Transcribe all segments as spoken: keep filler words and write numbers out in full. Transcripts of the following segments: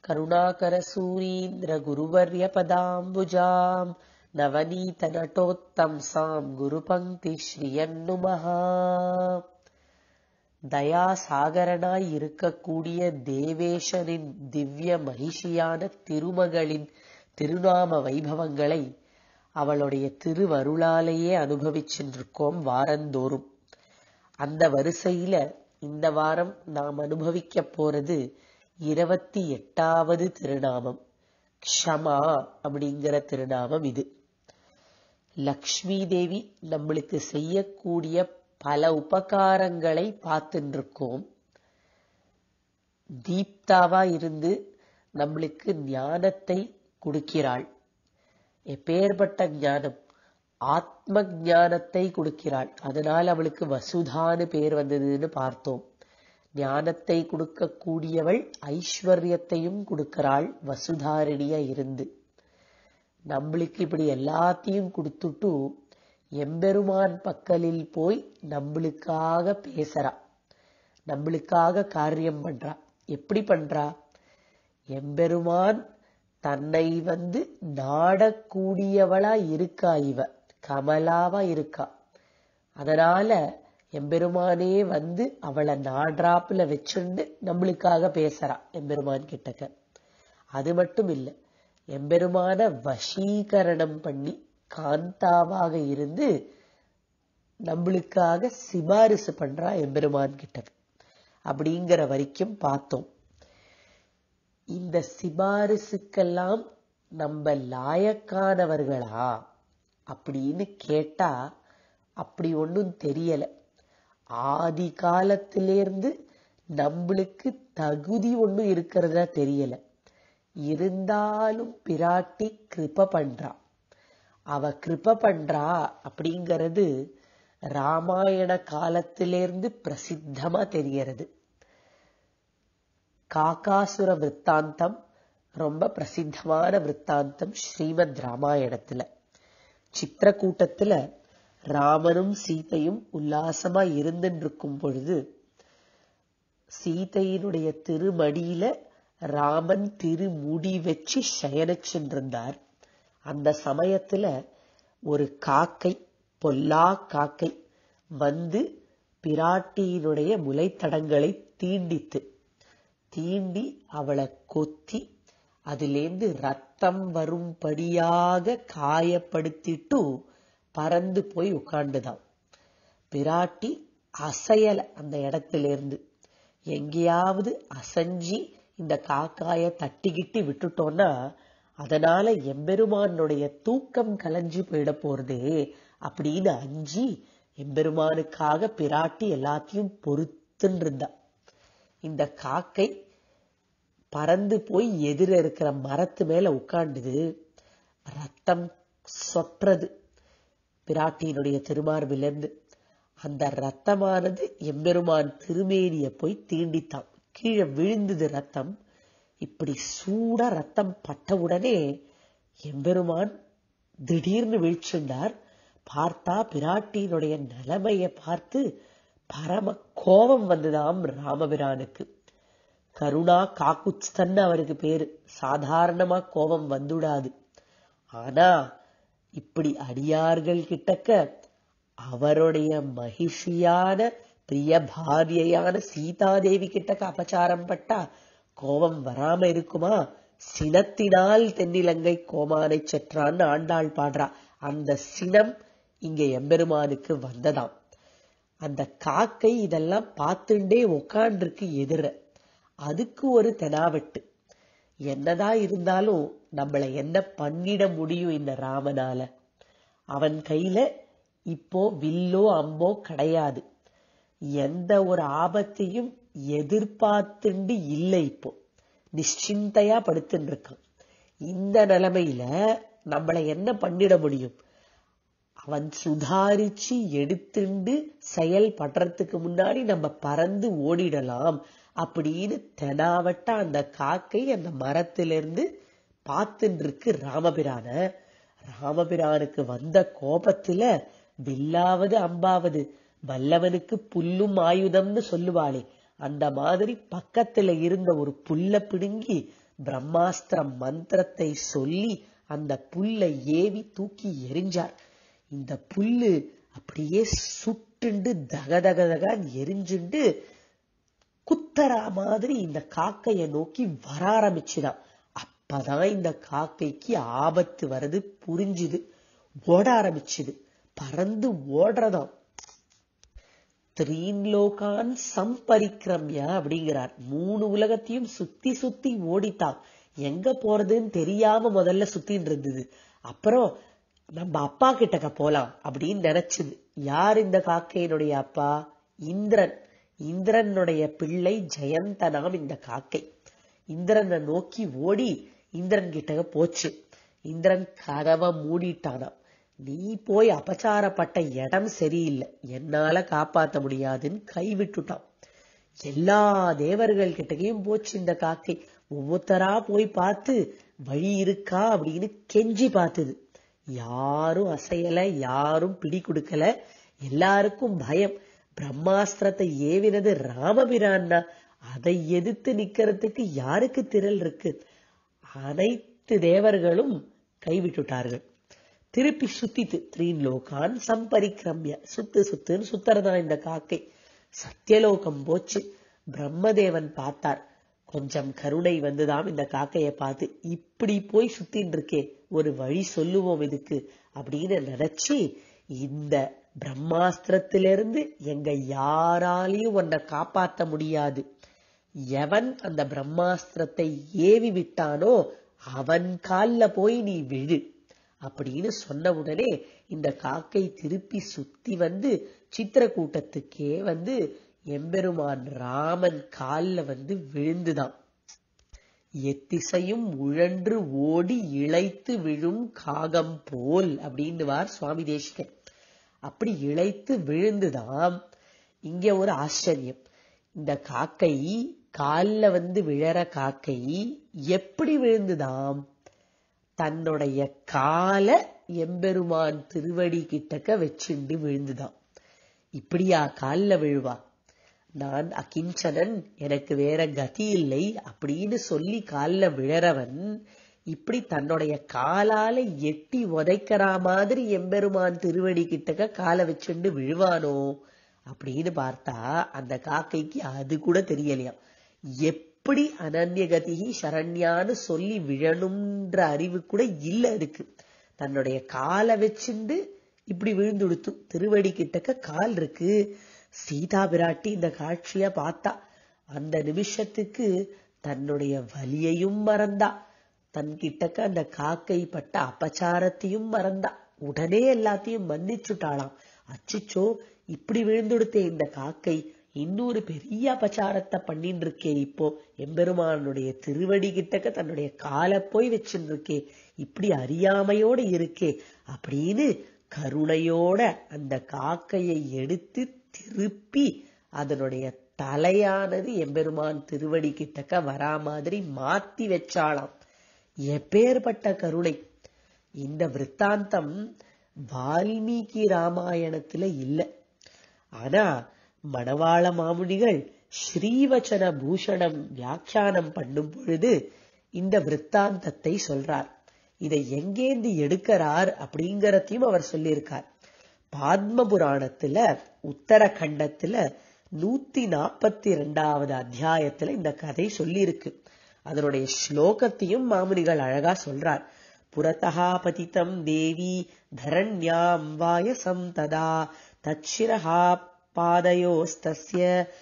கருணாகரசூரீந்திர குருவர்ய பதாம்புஜாம் நவநீத நடோத்தம்சாம் குரு பங்கி ஸ்ரீயன்னுமஹா. தயாசாகரனாய் இருக்கக்கூடிய தேவேஷனின் திவ்ய மகிஷியான திருமகளின் திருநாம வைபவங்களை அவளுடைய திருவருளாலேயே அனுபவிச்சுருக்கோம் வாரந்தோறும். அந்த வரிசையில இந்த வாரம் நாம் அனுபவிக்க போறது இருபத்தி எட்டாவது திருநாமம் க்ஷமா அப்படிங்கிற திருநாமம். இது லக்ஷ்மி தேவி நம்மளுக்கு செய்யக்கூடிய பல உபகாரங்களை பார்த்துட்டு இருக்கோம். தீப்தாவா இருந்து நம்மளுக்கு ஞானத்தை கொடுக்கிறாள். எப்பேற்பட்ட ஞானம்? ஆத்ம ஞானத்தை கொடுக்கிறாள். அதனால் அவளுக்கு வசுதான்னு பேர் வந்ததுன்னு பார்த்தோம். ஞானத்தை கொடுக்க கூடியவள் ஐஸ்வர்யத்தையும் கொடுக்கிறாள் வசுதாரணியா இருந்து. நம்மளுக்கு இப்படி எல்லாத்தையும் கொடுத்துட்டு எம்பெருமான் பக்கலில் போய் நம்மளுக்காக பேசுறா, நம்மளுக்காக காரியம் பண்றா. எப்படி பண்றா? எம்பெருமான் தன்னை வந்து நாடக்கூடியவளா இருக்கா, இவ கமலாவா இருக்கா. அதனால எம்பெருமானே வந்து அவளை நாடாப்புல வச்சுண்டு நம்மளுக்காக பேசுறா எம்பெருமான் கிட்டக்க. அது மட்டும் இல்ல, எம்பெருமான வசீகரணம் பண்ணி காந்தாவாக இருந்து நம்மளுக்காக சிபாரிசு பண்றா எம்பெருமான் கிட்ட. அப்படிங்கிற வரைக்கும் பார்த்தோம். இந்த சிபாரிசுக்கெல்லாம் நம்ம லாயக்கானவர்களா அப்படின்னு கேட்டா அப்படி ஒன்னும் தெரியல. ஆதி காலத்திலிருந்து நம்மளுக்கு தகுதி ஒன்னும் இருக்கிறதா தெரியல. இருந்தாலும் பிராட்டி கிருப பண்றா. அவ கிருப பண்றா அப்படிங்கிறது ராமாயண காலத்திலிருந்து பிரசித்தமா தெரியறது. காகாசுர விற்த்தாந்தம் ரொம்ப பிரசித்தமான விற்த்தாந்தம் ஸ்ரீமத் ராமாயணத்துல. சித்திரக்கூட்டத்துல ராமனும் சீதையும் உல்லாசமா இருந்துட்டு இருக்கும் பொழுது சீதையினுடைய திருமடியில ராமன் திருமுடி வச்சு சயனிச்சுருந்தார். அந்த சமயத்துல ஒரு காக்கை, பொல்லா காக்கை வந்து பிராட்டியினுடைய முளைத்தடங்களை தீண்டித்து தீண்டி அவளை கொத்தி அதிலேந்து ரத்தம் வரும்படியாக காயப்படுத்திட்டு பறந்து போய் உட்கார்ந்துதான். பிராட்டி அசையல. அந்த இடத்திலிருந்து எங்கேயாவது அசஞ்சி இந்த காக்காய தட்டிக்கிட்டு விட்டுட்டோம்னா அதனால எம்பெருமானுடைய தூக்கம் கலைஞ்சு போயிட போறதே அப்படின்னு அஞ்சி எம்பெருமானுக்காக பிராட்டி எல்லாத்தையும் பொறுத்துன்னு இருந்தா. இந்த காக்கை பறந்து போய் எதிர இருக்கிற மரத்து மேல உட்கார்ந்துது. ரத்தம் சொற்றது பிராட்டியினுடைய திருமார்பிலிருந்து. அந்த ரத்தமானது எம்பெருமான் திருமேனிய போய் தீண்டித்தான். கீழே விழுந்தது ரத்தம். இப்படி சூடா ரத்தம் பட்ட உடனே எம்பெருமான் திடீர்னு வீழ்ச்சிண்டார். பார்த்தா பிராட்டியினுடைய நிலைமைய பார்த்து பரம கோபம் வந்ததாம் ராமபிரானுக்கு. கருணா காக்குஸ்தன்னு அவருக்கு பேரு. சாதாரணமா கோபம் வந்துடாது. ஆனா இப்படி அடியார்கள் கிட்டக்க அவருடைய மகிழ்ச்சியான பிரிய பாரியையான சீதாதேவி கிட்டக்க அபச்சாரம் பட்டா கோபம் வராம இருக்குமா? சினத்தினால் தென்னிலங்கை கோமானை செற்றான்னு ஆண்டாள் பாடுறா. அந்த சினம் இங்க எம்பெருமானுக்கு வந்ததாம். அந்த காக்கை இதெல்லாம் பார்த்துட்டே உக்காண்டிருக்கு எதிர. அதுக்கு ஒரு தெனாவட்டு. என்னதான் இருந்தாலும் நம்மளை என்ன பண்ணிட முடியும் இந்த ராமனால? அவன் கையில இப்போ வில்லோ அம்போ கிடையாது. எந்த ஒரு ஆபத்தையும் எதிர்பார்த்துண்டு இல்லை. இப்போ நிச்சிந்தையா படுத்துட்டு இருக்கான். இந்த நிலைமையில நம்மளை என்ன பண்ணிட முடியும்? அவன் சுதாரிச்சு எடுத்துண்டு செயல்படுறதுக்கு முன்னாடி நம்ம பறந்து ஓடிடலாம் அப்படின்னு தெனாவட்ட அந்த காக்கை அந்த மரத்திலிருந்து பார்த்துட்டு இருக்கு ராமபிரான. ராமபிரானுக்கு வந்த கோபத்துல வில்லாவது அம்பாவது வல்லவனுக்கு புல்லும் ஆயுதம்னு சொல்லுவாளே, அந்த மாதிரி பக்கத்துல இருந்த ஒரு புல்ல பிடுங்கி பிரம்மாஸ்திர மந்திரத்தை சொல்லி அந்த புல்லை ஏவி தூக்கி எரிஞ்சார். இந்த புல்லு அப்படியே சுட்டுண்டு தகதகதக எரிஞ்சுண்டு குத்தரா மாதிரி இந்த காக்கைய நோக்கி வர ஆரம்பிச்சுதான். அப்பதான் இந்த காக்கைக்கு ஆபத்து வருது புரிஞ்சுது. ஓட ஆரம்பிச்சுது. பறந்து ஓடுறதாம். த்ரீன்லோகான் சம்பரிக்ரம்ய அப்படிங்கிறார். மூணு உலகத்தையும் சுத்தி சுத்தி ஓடித்தான். எங்க போறதுன்னு தெரியாம முதல்ல சுத்தின்னு இருந்தது. அப்புறம் நம்ம அப்பா கிட்டக்க போலாம் அப்படின்னு நினைச்சது. யார் இந்த காக்கையினுடைய அப்பா? இந்திரன். இந்திரனுடைய பிள்ளை ஜெயந்தனாம் இந்த காக்கை. இந்திரனை நோக்கி ஓடி இந்திரன் கிட்ட போச்சு. இந்திரன் கதவை மூடிட்டானாம். நீ போய் அபச்சாரப்பட்ட இடம் சரியில்லை, என்னால காப்பாத்த முடியாதுன்னு கைவிட்டுட்டான். எல்லா தேவர்கள் கிட்டையும் போச்சு இந்த காக்கை. ஒவ்வொருத்தரா போய் பார்த்து வழி இருக்கா அப்படின்னு கெஞ்சி பார்த்தது. யாரும் அசையல, யாரும் பிடி கொடுக்கல. எல்லாருக்கும் பயம். பிரம்மாஸ்திரத்தை ஏவினது ராமபிரான்னா, அதை எதிர்த்து நிக்கிறதுக்கு யாருக்கு திரள் இருக்கு? அனைத்து தேவர்களும் கைவிட்டுட்டார்கள். திருப்பி சுத்தித்து த்ரீன்லோகான் சம்பரிக்ரம்ய, சுத்து சுத்துன்னு சுத்தறதான் இந்த காக்கை. சத்தியலோகம் போச்சு. பிரம்மதேவன் பார்த்தார். கொஞ்சம் கருணை வந்துதாம் இந்த காக்கைய பார்த்து. இப்படி போய் சுத்தின்னு இருக்கே, ஒரு வழி சொல்லுவோம் இதுக்கு அப்படின்னு நினைச்சு, இந்த பிரம்மாஸ்திரத்திலிருந்து எங்க யாராலையும் உன்னை காப்பாத்த முடியாது. எவன் அந்த பிரம்மாஸ்திரத்தை ஏவி விட்டானோ அவன் கால்ல போய் நீ விழு அப்படின்னு சொன்ன உடனே இந்த காக்கை திருப்பி சுத்தி வந்து சித்திரக்கூட்டத்துக்கே வந்து எம்பெருமான் ராமன் கால்ல வந்து விழுந்துதான். எத்திசையும் உழன்று ஓடி இழைத்து விழும் காகம் போல் அப்படின்னுவார் சுவாமி தேசிகன். அப்படி இழைத்து விழுந்துதான். இங்க ஒரு ஆச்சரியம். இந்த காக்கை கால்ல வந்து விழற காக்கை எப்படி விழுந்துதாம்? தன்னுடைய கால எம்பெருமான் திருவடி கிட்டக்க வச்சுண்டு விழுந்துதான். இப்படியா கால்ல விழுவா? நான் அகிஞ்சனன், எனக்கு வேற கதி இல்லை அப்படின்னு சொல்லி கால்ல விழறவன் இப்படி தன்னுடைய காலால எட்டி உதைக்கிற மாதிரி எம்பெருமான் திருவடி கிட்டக்க காலை வச்சுண்டு விழுவானோ அப்படின்னு பார்த்தா அந்த காக்கைக்கு அது கூட தெரியலையாம். எப்படி அனன்யகதி சரண்யான்னு சொல்லி விழணும்ன்ற அறிவு கூட இல்ல இருக்கு. தன்னுடைய காலை வச்சுண்டு இப்படி விழுந்துடுத்து. திருவடி கிட்டக்க கால் இருக்கு. சீதா பிராட்டி இந்த காட்சிய பார்த்தா. அந்த நிமிஷத்துக்கு தன்னுடைய வலியையும் மறந்தா, தன் கிட்டக்க அந்த காக்கை பட்ட அபச்சாரத்தையும் மறந்தா. உடனே எல்லாத்தையும் மன்னிச்சுட்டாளாம். அச்சிச்சோ, இப்படி விழுந்துடுத்தே இந்த காக்கை, இன்னொரு பெரிய அபச்சாரத்தை பண்ணிட்டு இருக்கே, இப்போ எம்பெருமானுடைய திருவடி கிட்டக்க தன்னுடைய காலை போய் வச்சுட்டு இருக்கே, இப்படி அறியாமையோட இருக்கே அப்படின்னு கருணையோட அந்த காக்கையை எடுத்து திருப்பி அதனுடைய தலையானது எம்பெருமான் திருவடி கிட்டக்க வரா மாதிரி மாத்தி வச்சாளாம். எப்பேற்பட்ட கருணை! இந்த விற்த்தாந்தம் வால்மீகி ராமாயணத்துல இல்ல. ஆனா மணவாள மாமுனிகள் ஸ்ரீவச்சன பூஷணம் வியாக்கியானம் பண்ணும் பொழுது இந்த விற்த்தாந்தத்தை சொல்றார். இதை எங்கேந்து எடுக்கிறார் அப்படிங்கறதையும் அவர் சொல்லியிருக்கார். பாத்ம புராணத்துல உத்தரகண்டத்துல நூத்தி நாற்பத்தி இரண்டாவது அத்தியாயத்துல இந்த கதை சொல்லி இருக்கு. அதனுடைய ஸ்லோகத்தையும் மாமுனிகள் அழகா சொல்றார். புரதஹா பதிதம் தேவி தரண்யாம் வாயசம் ததா தச்சிரஹா பாதயோஸ்தஸ்ய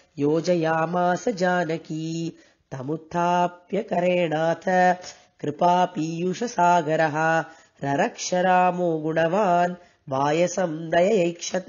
யோஜயாமாச ஜானகி தமுத்தாப்ய கரேணாத கிருபா பீயூஷ சாகரஹ ரரக்ஷராமோ குணவான் வாயசம் தயைக்ஷத.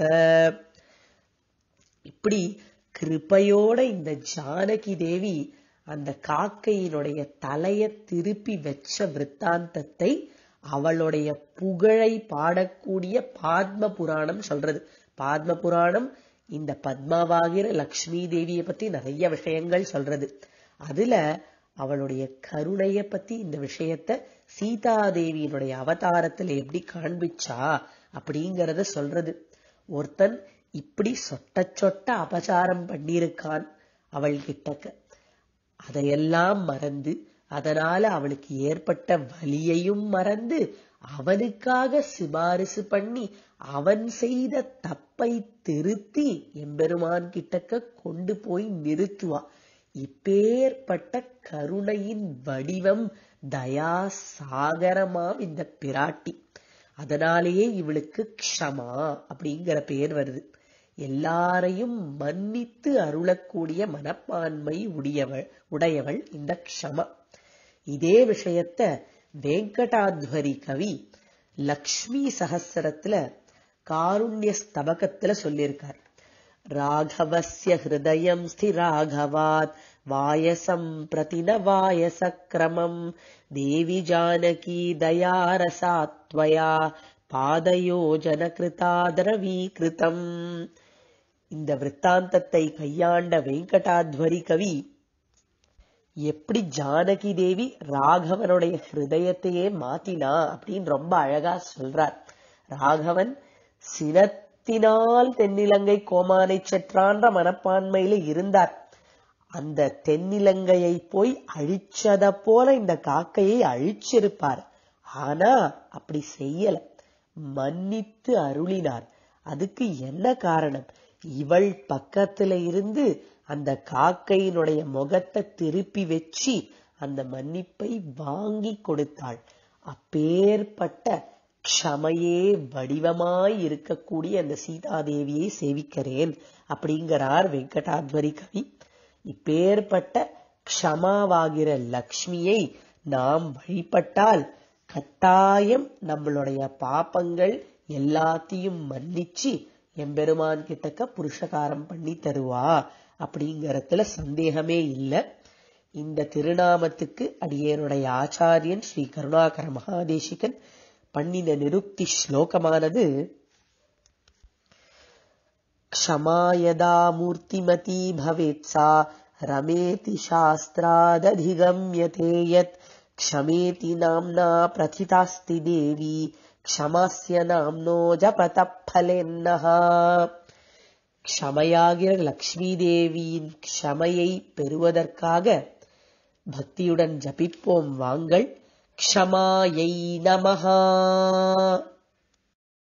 இப்படி கிருபையோட இந்த ஜானகி தேவி அந்த காக்கையினுடைய தலைய திருப்பி வச்ச விற்த்தாந்தத்தை அவளுடைய புகழை பாடக்கூடிய பாத்ம புராணம் சொல்றது. பாத்ம புராணம் இந்த பத்மாவாகிற லக்ஷ்மி தேவியை பத்தி நிறைய விஷயங்கள் சொல்றது. அதுல அவளுடைய கருணைய பத்தி இந்த விஷயத்த சீதாதேவியினுடைய அவதாரத்துல எப்படி காண்பிச்சா அப்படிங்கறத சொல்றது. ஒருத்தன் இப்படி சொட்ட சொட்ட அபசாரம் பண்ணிருக்கான் அவள் கிட்டக்க. அதையெல்லாம் மறந்து அதனால அவளுக்கு ஏற்பட்ட வலியையும் மறந்து அவனுக்காக சிபாரிசு பண்ணி அவன் செய்த தப்பை திருத்தி எம்பெருமான் கிட்டக்க கொண்டு போய் நிறுத்துவா. இப்பேற்பட்ட கருணையின் வடிவம் தயா சாகரமாம் இந்த பிராட்டி. அதனாலேயே இவளுக்கு க்ஷமா அப்படிங்கிற பேர் வருது. எல்லாரையும் மன்னித்து அருளக்கூடிய மனப்பான்மை உடையவள் உடையவள் இந்த க்ஷமா. இதே விஷயத்த வெங்கடாத்வரி கவி லக்ஷ்மி சஹஸ்ரத்துல காருண்ய ஸ்தபகத்துல சொல்லியிருக்கார். ராகவஸ்ய ஹிருதயம் ஸ்திராகவாத் வாயசம் பிரதின வாயசக்ரமம் தேவி ஜானகி தயாரசாத்வயா பாதயோஜன கிருதாதரவீகிருதம். இந்த விற்த்தாந்தத்தை கையாண்ட வெங்கடாத்வரி கவி எப்படி ஜானகி தேவி ராகவனுடைய ஹிருதயத்தையே மாத்தினா அப்படின்னு ரொம்ப அழகா சொல்றார். ராகவன் சினத்தினால் தென்னிலங்கை கோமானை செற்றான்ற மனப்பான்மையில இருந்தார். அந்த தென்னிலங்கையை போய் அழிச்சத போல இந்த காக்கையை அழிச்சிருப்பார். ஆனா அப்படி செய்யல, மன்னித்து அருளினார். அதுக்கு என்ன காரணம்? இவள் பக்கத்துல இருந்து அந்த காக்கையினுடைய முகத்தை திருப்பி வச்சு அந்த மன்னிப்பை வாங்கி கொடுத்தாள். அப்பேற்பட்ட க்ஷமையே வடிவமாய் இருக்கக்கூடிய அந்த சீதாதேவியை சேவிக்கிறேன் அப்படிங்கிறார் வெங்கடாத்வரி கவி. இப்பேற்பட்ட க்ஷமாவாகிற லக்ஷ்மியை நாம் வழிபட்டால் கட்டாயம் நம்மளுடைய பாபங்கள் எல்லாத்தையும் மன்னிச்சு எம்பெருமான் கிட்டக்க புருஷகாரம் பண்ணி தருவா அப்படிங்கறதுல சந்தேகமே இல்லை. இந்த திருநாமத்துக்கு அடியேனுடைய ஆச்சாரியன் ஸ்ரீ கருணாகர மகாதேசிகன் பண்ணின நிருக்தி ஸ்லோகமானது க்ஷமாயதா மூர்த்திமதி பவேத்சா ரமேதி சாஸ்திராததிகம்யதே யத் க்ஷமேதி நாம்னா பிரதிதாஸ்தி தேவி க்ஷமாஸ்ய நாம்னோ ஜபதப்பலேன்னஹ. க்ஷமையாகிற லக்ஷ்மி தேவியின் க்ஷமையை பெறுவதற்காக பக்தியுடன் ஜபிப்போம் வாங்கள். க்ஷமாயை நமஹ.